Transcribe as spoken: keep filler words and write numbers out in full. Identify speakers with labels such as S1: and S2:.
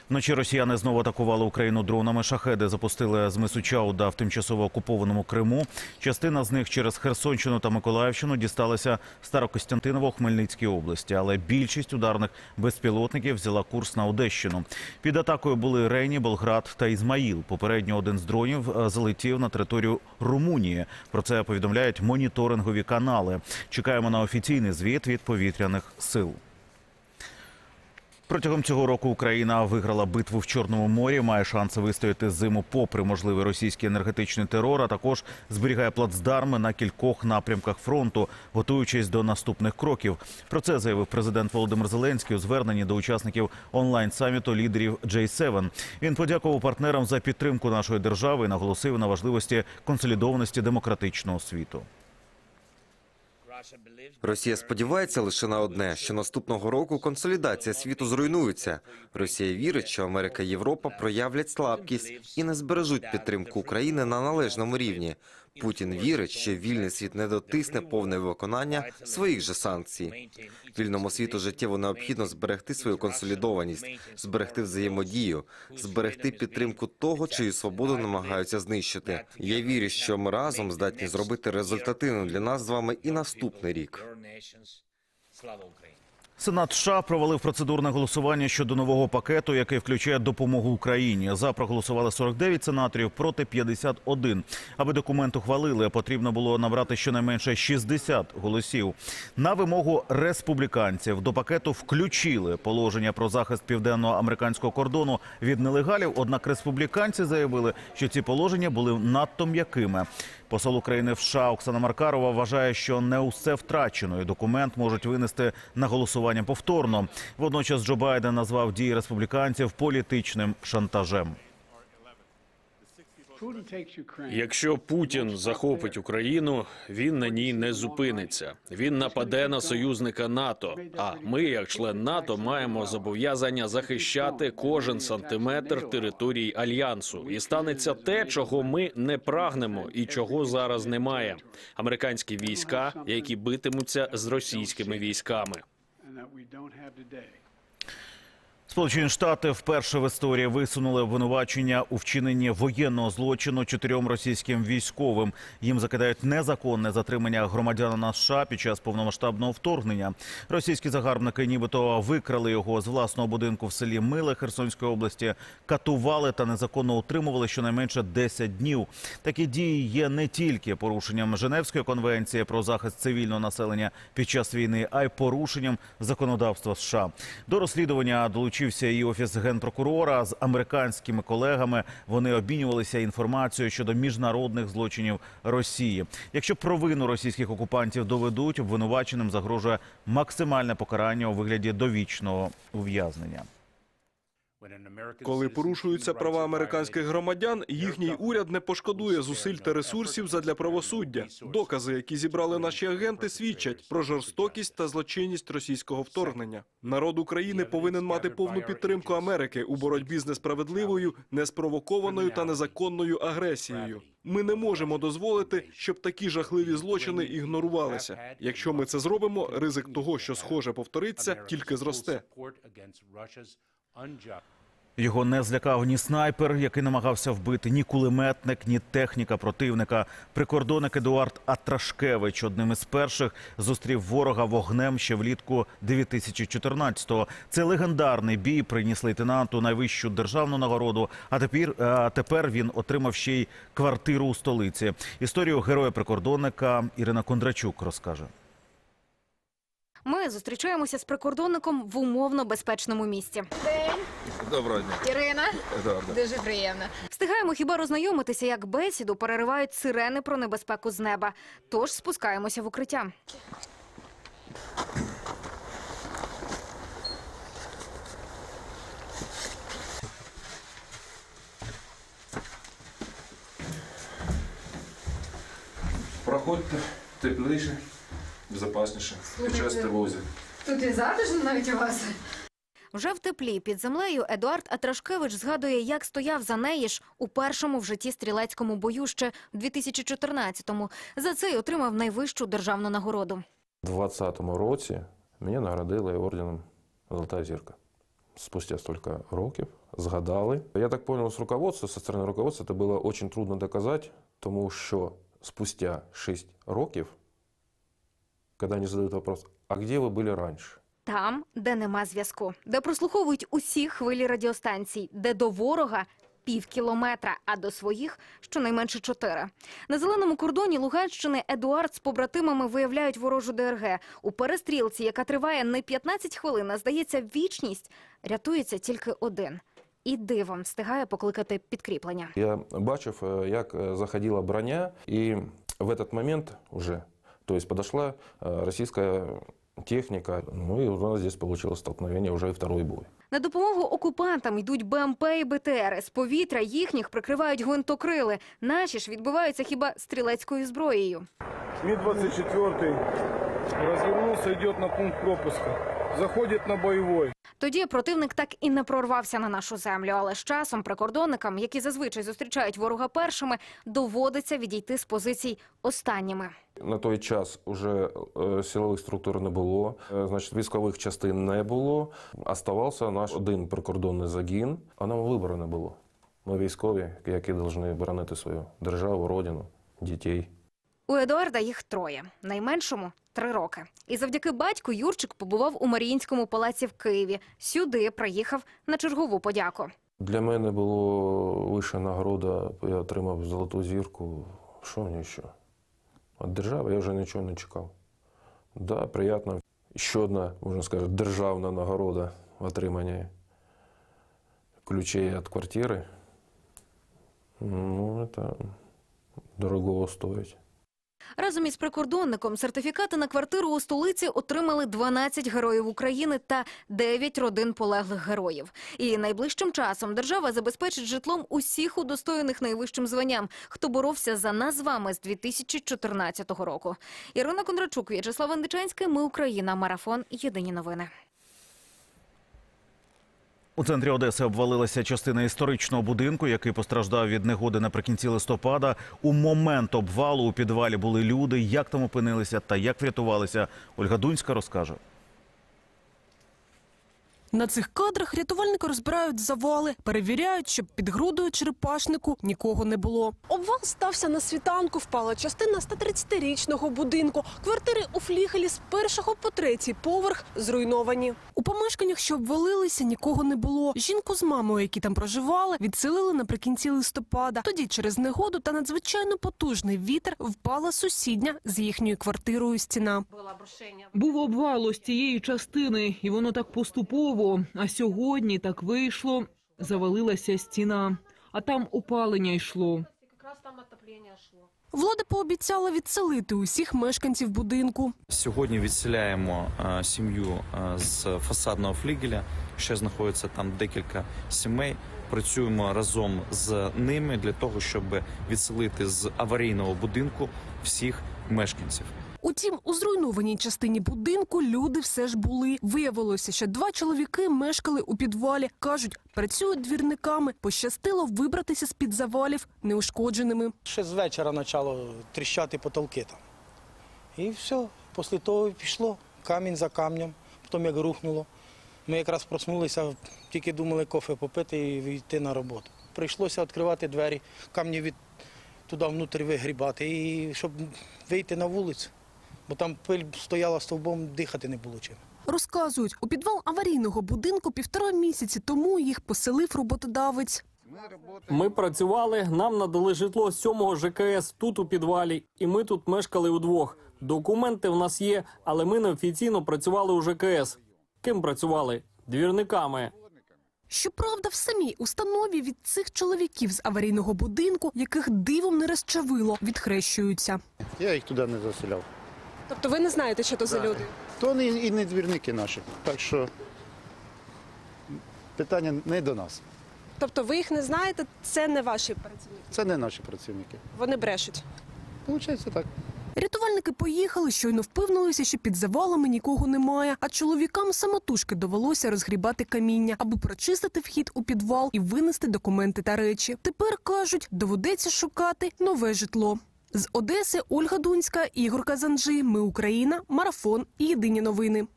S1: Вночі росіяни знову атакували Україну дронами. Шахеди запустили з мису Чауда в тимчасово окупованому Криму. Частина з них через Херсонщину та Миколаївщину дісталася Старокостянтиново Хмельницькій області. Але більшість ударних безпілотників взяла курс на Одещину. Під атакою були Рені, Болград та Ізмаїл. Попередньо один з дронів залетів на територію Румунії. Про це повідомляють моніторингові канали. Чекаємо на офіційний звіт від повітряних сил. Протягом цього року Україна виграла битву в Чорному морі, має шанси вистояти зиму попри можливий російський енергетичний терор, а також зберігає плацдарми на кількох напрямках фронту, готуючись до наступних кроків. Про це заявив президент Володимир Зеленський у зверненні до учасників онлайн-саміту лідерів джей севен. Він подякував партнерам за підтримку нашої держави і наголосив на важливості консолідованості демократичного світу.
S2: Росія сподівається лише на одне, що наступного року консолідація світу зруйнується. Росія вірить, що Америка і Європа проявлять слабкість і не збережуть підтримку України на належному рівні. Путін вірить, що вільний світ не дотисне повне виконання своїх же санкцій. Вільному світу життєво необхідно зберегти свою консолідованість, зберегти взаємодію, зберегти підтримку того, чию свободу намагаються знищити. Я вірю, що ми разом здатні зробити результативним для нас з вами і наступний рік.
S1: Сенат США провалив процедурне голосування щодо нового пакету, який включає допомогу Україні. За проголосували сорок дев'ять сенаторів, проти п'ятдесят один. Аби документ ухвалили, потрібно було набрати щонайменше шістдесят голосів. На вимогу республіканців до пакету включили положення про захист південноамериканського кордону від нелегалів, однак республіканці заявили, що ці положення були надто м'якими. Посол України в США Оксана Маркарова вважає, що не усе втрачено і документ можуть винести на голосування повторно. Водночас Джо Байден назвав дії республіканців політичним шантажем.
S3: Якщо Путін захопить Україну, він на ній не зупиниться. Він нападе на союзника НАТО. А ми, як член НАТО, маємо зобов'язання захищати кожен сантиметр території Альянсу. І станеться те, чого ми не прагнемо і чого зараз немає. Американські війська, які битимуться з російськими військами.
S1: Сполучені Штати вперше в історії висунули обвинувачення у вчиненні воєнного злочину чотирьом російським військовим. Їм закидають незаконне затримання громадянина США під час повномасштабного вторгнення. Російські загарбники нібито викрали його з власного будинку в селі Миле Херсонської області, катували та незаконно утримували щонайменше десять днів. Такі дії є не тільки порушенням Женевської конвенції про захист цивільного населення під час війни, а й порушенням законодавства США. До розслідування долучився і Офіс Генпрокурора. З американськими колегами вони обмінювалися інформацією щодо міжнародних злочинів Росії. Якщо провину російських окупантів доведуть, обвинуваченим загрожує максимальне покарання у вигляді довічного ув'язнення.
S4: Коли порушуються права американських громадян, їхній уряд не пошкодує зусиль та ресурсів задля правосуддя. Докази, які зібрали наші агенти, свідчать про жорстокість та злочинність російського вторгнення. Народ України повинен мати повну підтримку Америки у боротьбі з несправедливою, неспровокованою та незаконною агресією. Ми не можемо дозволити, щоб такі жахливі злочини ігнорувалися. Якщо ми це зробимо, ризик того, що схоже повториться, тільки зросте.
S1: Його не злякав ні снайпер, який намагався вбити, ні кулеметник, ні техніка противника. Прикордонник Едуард Атрашкевич одним із перших зустрів ворога вогнем ще влітку дві тисячі чотирнадцятого. Це легендарний бій приніс лейтенанту найвищу державну нагороду, а тепер, а тепер він отримав ще й квартиру у столиці. Історію героя-прикордонника Ірина Кондрачук розкаже.
S5: Ми зустрічаємося з прикордонником в умовно безпечному місці.
S6: День.
S2: Доброго дня.
S6: Ірина.
S2: Добре.
S6: Дуже приємно.
S5: Встигаємо хіба роззнайомитися, як бесіду переривають сирени про небезпеку з неба. Тож спускаємося в укриття.
S7: Проходьте тепліше, безпечніше, під час тривоги.
S6: Тут і затишно навіть у вас.
S5: Вже в теплі під землею Едуард Атрашкевич згадує, як стояв за неї ж у першому в житті стрілецькому бою ще в дві тисячі чотирнадцятому. За це й отримав найвищу державну нагороду.
S8: У двадцятому році мене наградили орденом «Золота зірка». Спустя стільки років згадали. Я так понял, с руководства, со сторони руководства, це було дуже трудно доказати, тому що спустя шість років, коли вони задають вопрос, а де ви були раніше?
S5: Там, де нема зв'язку, де прослуховують усі хвилі радіостанцій, де до ворога пів кілометра, а до своїх щонайменше чотири. На зеленому кордоні Луганщини Едуард з побратимами виявляють ворожу ДРГ. У перестрілці, яка триває не п'ятнадцять хвилин, а, здається, вічність, рятується тільки один. І дивом встигає покликати підкріплення.
S8: Я бачив, як заходила броня, і в цей момент вже, тобто підійшла російська техніка, ну і у нас здесь получилось столкновение, вже і второй бой.
S5: На допомогу окупантам йдуть БМП і БТРи. З повітря їхніх прикривають гвинтокрили. Наші ж відбиваються хіба стрілецькою зброєю.
S9: Ми двадцять четвертий розвернувся, йде на пункт пропуску. Заходить на бойовий.
S5: Тоді противник так і не прорвався на нашу землю. Але з часом прикордонникам, які зазвичай зустрічають ворога першими, доводиться відійти з позицій останніми.
S8: На той час вже силових структур не було, значить, військових частин не було. Оставався наш один прикордонний загін, а нам вибору не було. Ми військові, які повинні боронити свою державу, родину, дітей.
S5: У Едуарда їх троє. Найменшому – три роки. І завдяки батьку Юрчик побував у Маріїнському палаці в Києві. Сюди приїхав на чергову подяку.
S8: Для мене було вища нагорода, я отримав золоту зірку. Що мені ще? Від держави я вже нічого не чекав. Так, да, приємно. Ще одна, можна сказати, державна нагорода отримання ключей від квартири. Ну, це дорого стоїть.
S5: Разом із прикордонником сертифікати на квартиру у столиці отримали дванадцять героїв України та дев'ять родин полеглих героїв. І найближчим часом держава забезпечить житлом усіх удостоєних найвищим званням, хто боровся за нас з вами з дві тисячі чотирнадцятого року. Ірина Кондрачук, В'ячеслав Індичанський, Ми Україна, Марафон, Єдині новини.
S1: У центрі Одеси обвалилася частина історичного будинку, який постраждав від негоди наприкінці листопада. У момент обвалу у підвалі були люди. Як там опинилися та як врятувалися, Ольга Дунська розкаже.
S10: На цих кадрах рятувальники розбирають завали, перевіряють, щоб під грудою черепашнику нікого не було. Обвал стався на світанку, впала частина сто тридцятирічного будинку. Квартири у флігелі з першого по третій поверх зруйновані. У помешканнях, що обвалилися, нікого не було. Жінку з мамою, які там проживали, відселили наприкінці листопада. Тоді через негоду та надзвичайно потужний вітер впала сусідня з їхньою квартирою стіна.
S11: Був обвал ось цієї частини, і воно так поступово. А сьогодні так вийшло, завалилася стіна, а там опалення йшло.
S10: Влада пообіцяла відселити усіх мешканців будинку.
S12: Сьогодні відселяємо а, сім'ю а, з фасадного флігеля. Ще знаходиться там декілька сімей. Працюємо разом з ними для того, щоб відселити з аварійного будинку всіх мешканців.
S10: Утім, у зруйнованій частині будинку люди все ж були. Виявилося, що два чоловіки мешкали у підвалі. Кажуть, працюють двірниками. Пощастило вибратися з-під завалів неушкодженими.
S13: Ще з вечора почало тріщати потолки там. І все. Після того пішло камінь за камнем. Потім як рухнуло. Ми якраз проснулися, тільки думали кофе попити і йти на роботу. Прийшлося відкривати двері, камні від туди внутрі вигрібати, і щоб вийти на вулицю. Бо там пиль стояла стовбом, дихати не було чим.
S10: Розказують, у підвал аварійного будинку півтора місяці тому їх поселив роботодавець.
S14: Ми працювали, нам надали житло сьомого ЖКС тут у підвалі, і ми тут мешкали удвох. Документи в нас є, але ми неофіційно працювали у ЖКС. Ким працювали? Двірниками.
S10: Щоправда, в самій установі від цих чоловіків з аварійного будинку, яких дивом не розчавило, відхрещуються.
S15: Я їх туди не заселяв.
S10: Тобто ви не знаєте, що то за люди?
S15: То не, і не двірники наші. Так що питання не до нас.
S10: Тобто ви їх не знаєте, це не ваші працівники?
S15: Це не наші працівники.
S10: Вони брешуть?
S15: Получається так.
S10: Рятувальники поїхали, щойно впевнилися, що під завалами нікого немає, а чоловікам самотужки довелося розгрібати каміння, аби прочистити вхід у підвал і винести документи та речі. Тепер, кажуть, доведеться шукати нове житло. З Одеси Ольга Дунська, Ігор Казанджи, Ми Україна, Марафон, Єдині новини.